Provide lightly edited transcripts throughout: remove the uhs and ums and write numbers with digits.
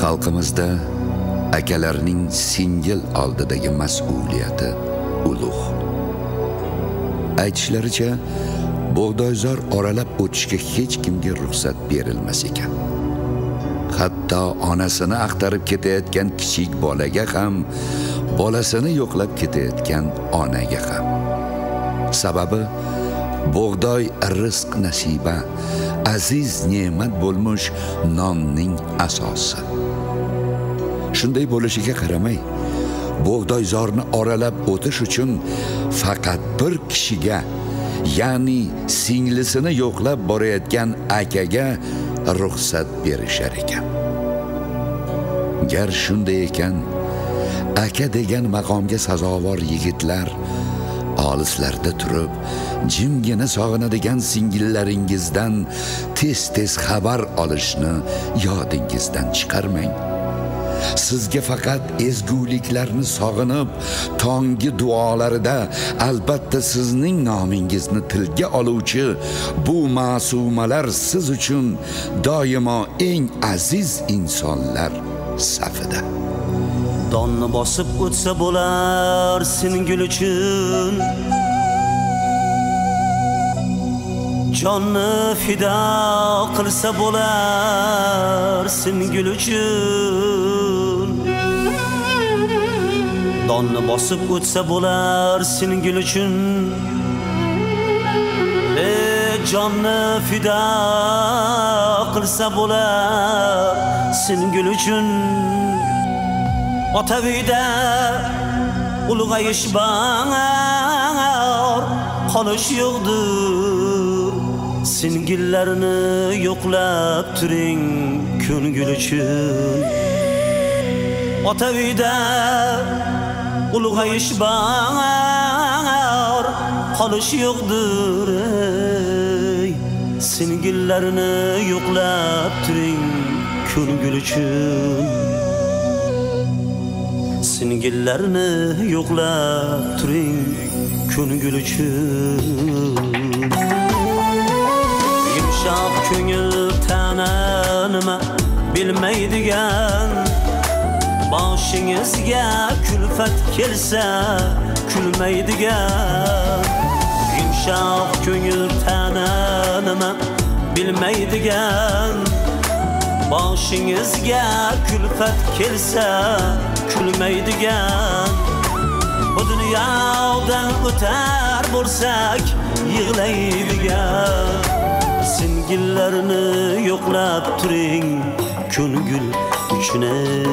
Xalqimizda akalarning singil oldidagi mas'uliyati ulug'. Aytishlaricha, bug'doyzor oralab o'tishga hech kimga ruxsat berilmas ekan. Hatto onasini axtarib ketayotgan kichik bolaga ham, bolasini yo'qlab ketayotgan onaga ham. Sababi bug'doy rizq nasiba, aziz ne'mat bo'lmuş nonning asosi. Shunday bo'lishiga qaramay, bug'doyzorni oralab o'tish uchun faqat bir kishiga, ya'ni singlisini yo'qlab borayotgan akaga ruxsat berishar ekan. Gar shunday ekan, aka degan maqomga sazovor yigitlar olislarda turib, jimgina sog'inadigan singillaringizdan tez-tez xabar olishni yodingizdan chiqarmang. Sizga faqat ezguliklarni sog'inib, tongi duolarida albatta sizning nomingizni tilga oluvchi bu ma'sumalar siz uchun doimo eng aziz insonlar safida. Donni bosib o'tsa bo'lar singil uchun, jonni fido qilsa bo'lar singil uchun. Donni bosib o'tsa bo'lar singil uchun, jonni fido qilsa bo'lar singil uchun. Otavida ulg'ayish bor, qolish yo'qdir. Singillarni yo'qlab turing ko'ngil uchun. Otavida ulg'ayish bor, qolish yo'qdir. Singillarni yo'qlab turing ko'ngil uchun. Singillarni yo'qlab turing ko'ngil uchun. Yumshoq ko'ngil tana nima bilmaydigan, boshingizga kulfat kelsa kulmaydigan. Yumshoq ko'ngil tana nima bilmaydigan, boshingizga kulfat kelsa kulmaydigan. Bu dunyodan o'tar bo'lsak yig'laydigan. Singillarni yo'qlab turing ko'ngil uchun.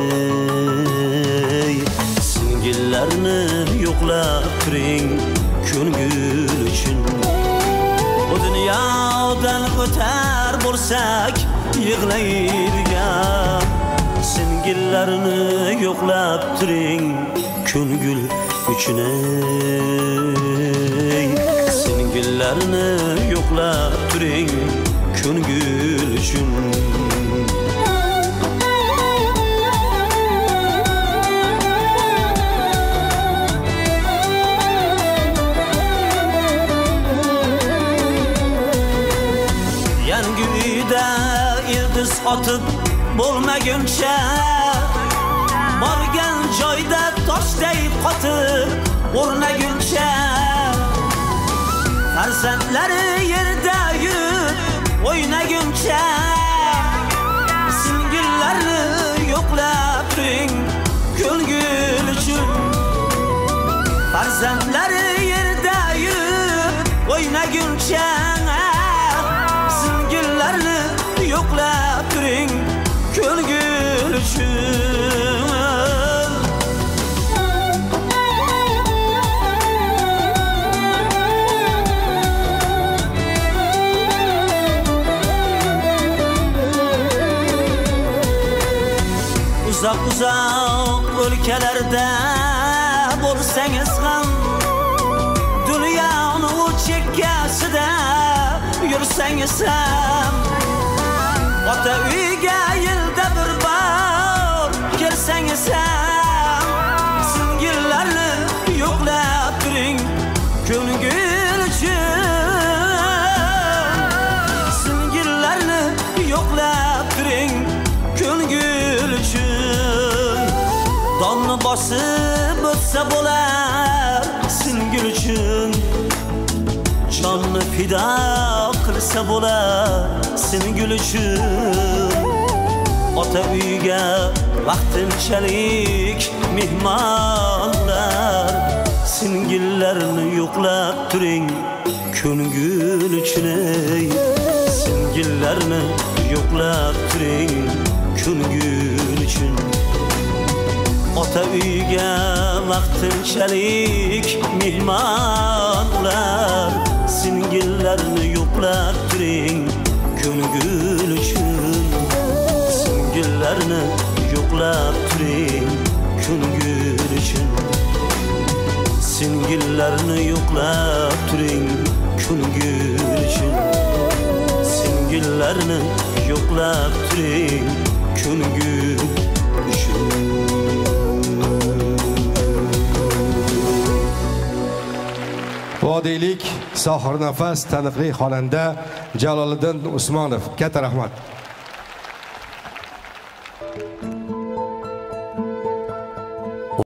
Singillarni yo'qlab turing ko'ngil uchun. Bu dunyodan o'tar bo'lsak yig'laydigan. Singillarni yo'qlab turing ko'ngil uchun. Singillarni yo'qlab turing ko'ngil uchun. Yangi uyda ildiz otib bo'lmaguncha, borgan joyda toshday qotib o'rnaguncha, farzandlari yerda yurib o'ynaguncha. Singillarni yo'qlab turing ko'ngil uchun. Farzandlari yerda yurib o'ynaguncha, singillarni yo'qlab turing ko'ngil uchun. Uzoq o'lkalarda bo'lsangiz ham, dunyoni u chekkasida yursangiz ham, ota uyga yilda bir bor kelsangiz ham, singillarni yo'qlab turing ko'ngil uchun. Singillarni yo'qlab turing ko'ngil uchun. bosib o'tsa bo'lar singil uchun jonni fido qilsa bo'lar singil uchun ota uyga vaqtinchalik mehmonlar singillarni yo'qlab turing ko'ngil uchun singillarni yo'qlab turing ko'ngil uchun ota uyga vaqtinchalik mehmonlar singillarni yo'qlab turing ko'ngil uchun singillarni yo'qlab turing ko'ngil uchun singillarni yo'qlab turing ko'ngil uchun singillarni yo'qlab turing ko'ngil uchun Vodiylik sohir nafas taniqli xonanda Jaloliddin Usmonov. Katta rahmat.